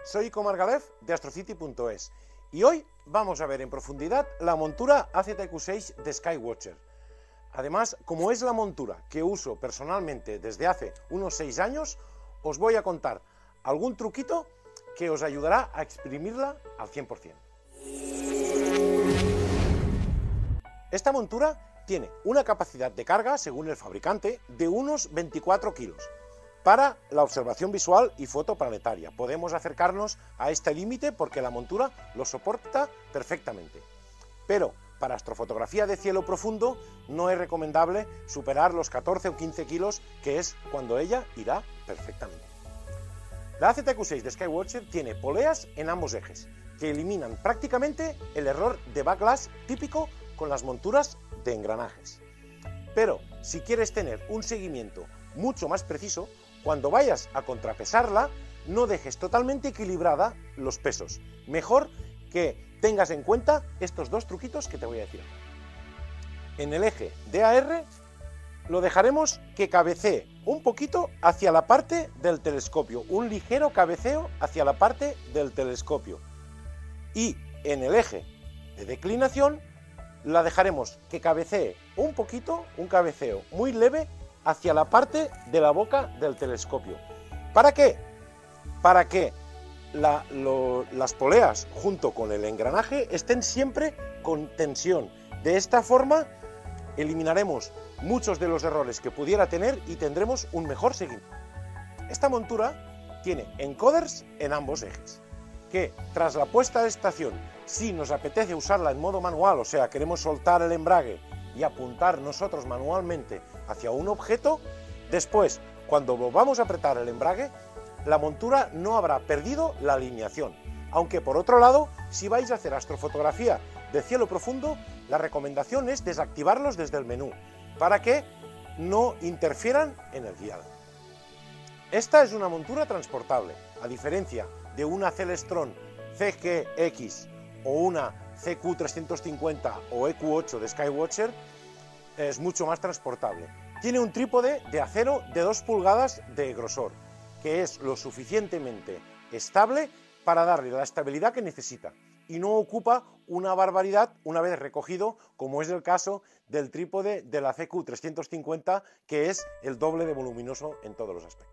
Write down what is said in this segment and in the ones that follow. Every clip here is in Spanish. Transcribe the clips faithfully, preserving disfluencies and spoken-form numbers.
soy Ico Margalef de astrocity punto es y hoy vamos a ver en profundidad la montura A Z Q seis de Skywatcher. Además, como es la montura que uso personalmente desde hace unos seis años, os voy a contar algún truquito que os ayudará a exprimirla al cien por cien. Esta montura tiene una capacidad de carga, según el fabricante, de unos veinticuatro kilos. Para la observación visual y fotoplanetaria podemos acercarnos a este límite porque la montura lo soporta perfectamente. Pero para astrofotografía de cielo profundo no es recomendable superar los catorce o quince kilos, que es cuando ella irá perfectamente. La A Z Q seis de Skywatcher tiene poleas en ambos ejes, que eliminan prácticamente el error de backlash típico con las monturas de engranajes. Pero si quieres tener un seguimiento mucho más preciso, cuando vayas a contrapesarla, no dejes totalmente equilibrada los pesos. Mejor que tengas en cuenta estos dos truquitos que te voy a decir. En el eje de A R lo dejaremos que cabecee un poquito hacia la parte del telescopio, un ligero cabeceo hacia la parte del telescopio. Y en el eje de declinación la dejaremos que cabecee un poquito, un cabeceo muy leve hacia la parte de la boca del telescopio. ¿Para qué? Para que la, lo, las poleas junto con el engranaje estén siempre con tensión. De esta forma eliminaremos muchos de los errores que pudiera tener y tendremos un mejor seguimiento. Esta montura tiene encoders en ambos ejes, que tras la puesta de estación, si nos apetece usarla en modo manual, o sea, queremos soltar el embrague y apuntar nosotros manualmente hacia un objeto, después, cuando volvamos a apretar el embrague, la montura no habrá perdido la alineación. Aunque por otro lado, si vais a hacer astrofotografía de cielo profundo, la recomendación es desactivarlos desde el menú, para que no interfieran en el guiado. Esta es una montura transportable, a diferencia de una Celestron C G X o una C Q trescientos cincuenta o E Q ocho de Skywatcher, es mucho más transportable. Tiene un trípode de acero de dos pulgadas de grosor, que es lo suficientemente estable para darle la estabilidad que necesita y no ocupa una barbaridad una vez recogido, como es el caso del trípode de la C Q trescientos cincuenta, que es el doble de voluminoso en todos los aspectos.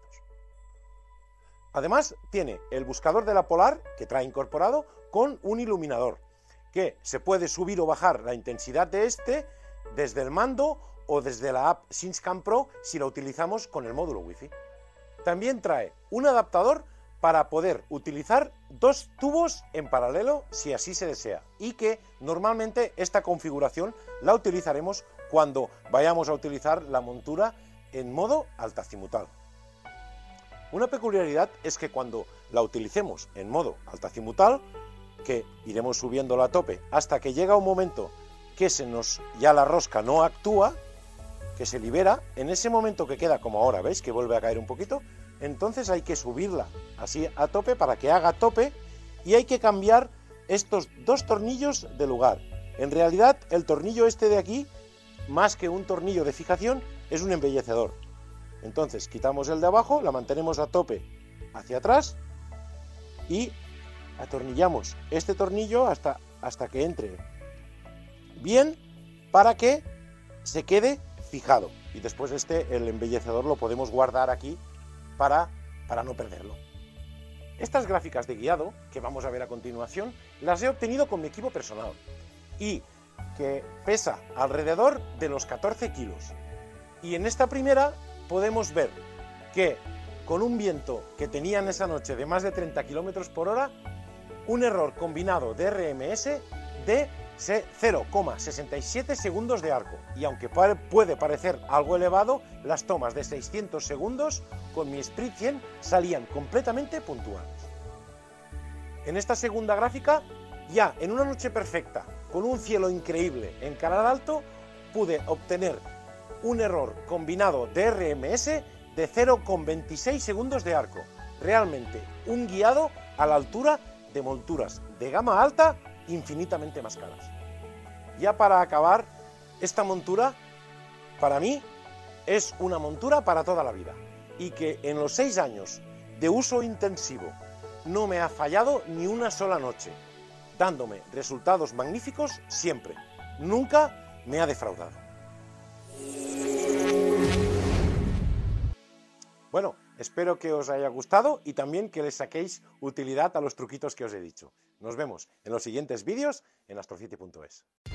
Además, tiene el buscador de la Polar, que trae incorporado, con un iluminador, que se puede subir o bajar la intensidad de este desde el mando o desde la app SynScan Pro si la utilizamos con el módulo Wi-Fi. También trae un adaptador para poder utilizar dos tubos en paralelo si así se desea, y que normalmente esta configuración la utilizaremos cuando vayamos a utilizar la montura en modo altazimutal. Una peculiaridad es que cuando la utilicemos en modo altazimutal, que iremos subiéndola a tope hasta que llega un momento que se nos ya la rosca no actúa, que se libera, en ese momento que queda como ahora, ¿veis? Que vuelve a caer un poquito, entonces hay que subirla así a tope para que haga tope y hay que cambiar estos dos tornillos de lugar. En realidad el tornillo este de aquí, más que un tornillo de fijación, es un embellecedor. Entonces quitamos el de abajo, la mantenemos a tope hacia atrás y atornillamos este tornillo hasta, hasta que entre bien para que se quede fijado. Y después este, el embellecedor, lo podemos guardar aquí para, para no perderlo. Estas gráficas de guiado que vamos a ver a continuación las he obtenido con mi equipo personal y que pesa alrededor de los catorce kilos. Y en esta primera podemos ver que con un viento que tenían esa noche de más de treinta kilómetros por hora, un error combinado de R M S de cero coma sesenta y siete segundos de arco, y aunque puede parecer algo elevado, las tomas de seiscientos segundos con mi Sprit cien salían completamente puntuales. En esta segunda gráfica, ya en una noche perfecta, con un cielo increíble en canal alto, pude obtener un error combinado de R M S de cero coma veintiséis segundos de arco. Realmente un guiado a la altura de monturas de gama alta infinitamente más caras. Ya para acabar, esta montura para mí es una montura para toda la vida y que en los seis años de uso intensivo no me ha fallado ni una sola noche, dándome resultados magníficos siempre. Nunca me ha defraudado. Bueno, espero que os haya gustado y también que les saquéis utilidad a los truquitos que os he dicho. Nos vemos en los siguientes vídeos en astrocity punto es.